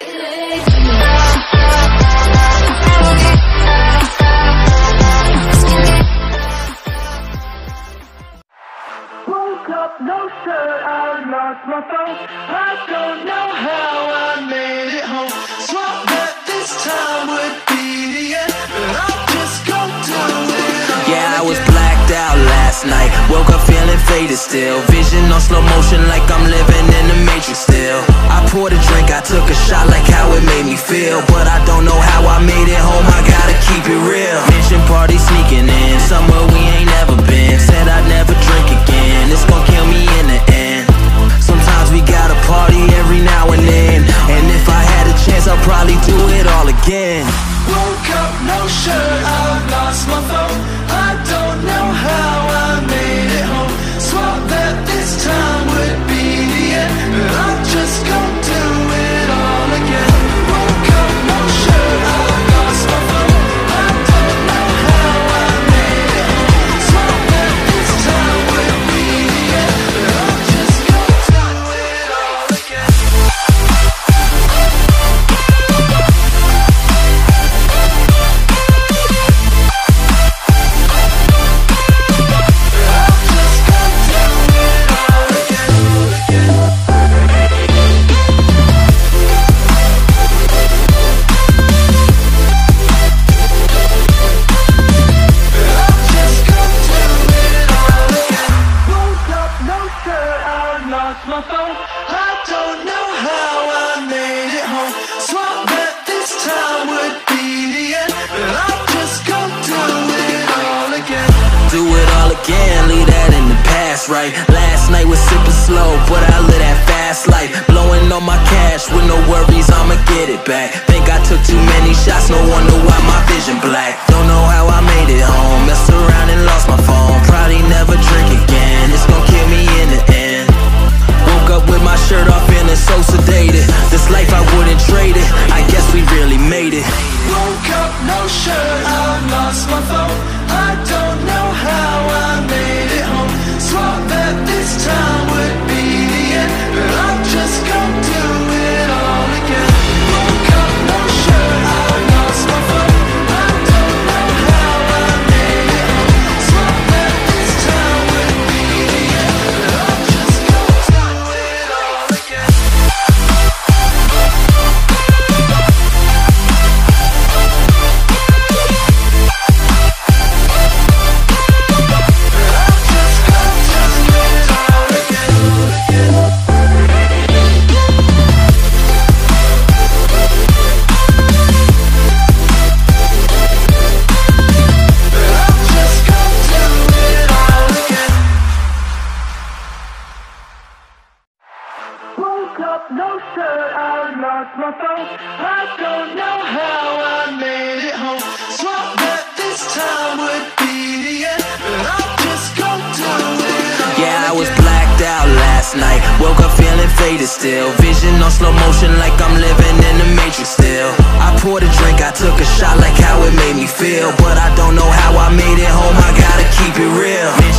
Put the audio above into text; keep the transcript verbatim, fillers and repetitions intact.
Woke up, no shirt, I lost my phone. I don't know how I made it home. Swore that this time would be the end, but I'll just go do it. Yeah, I was blacked out last night. Woke up feeling faded still. Vision on slow motion like I'm living in the Matrix still. I poured a drink, I took a shot like how it made me feel, but I don't know how I made it home, I gotta keep it real. Mission party sneaking in, somewhere we ain't never been. Said I'd never drink again, it's gon' kill me in the end. Sometimes we gotta party every now and then, and if I had a chance I'll probably do it all again. Woke up, no shirt, I've lost my phone. I don't know how I made it home. Swore that this time would be the end, but I'll just go do it all again. Woke up, no shirt, I've lost my phone. I don't know how I made it home. Swore that this time would be the end, but I'll just go do it all again. My phone, I don't know how I made it home. Swore that this time would be the end, but I'll just go do it all again. Do it all again, leave that in the past, right? Last night was sipping slow, but I live that fast life. Blowing all my cash with no worries, I'ma get it back. Think I took too many shots, no wonder why my vision black. Don't know how I made it home, messed around and lost my phone. Probably never drink again, it's gon' kill me in the end. Woke up with my shirt off feeling so sedated. This life I wouldn't trade it, I guess we really made it. Woke up, no shirt, I lost my phone. I don't know how I made it home. Swore that this time would be the end, but I'll just go do it all again. Woke up, no shirt, I lost my phone. I don't know how I made it home. Swore that this time would be the end, but I'll just go do it all again. Woke up, no shirt, I lost my phone. I don't know how I made it home. Swore that this time would be the end, but I'll just go do it all Yeah, I was again. blacked out last night. Woke up feeling faded still. Vision on slow motion like I'm living in the Matrix still. I poured a drink, I took a shot like how it made me feel, but I don't know how I made it home, I gotta keep it real.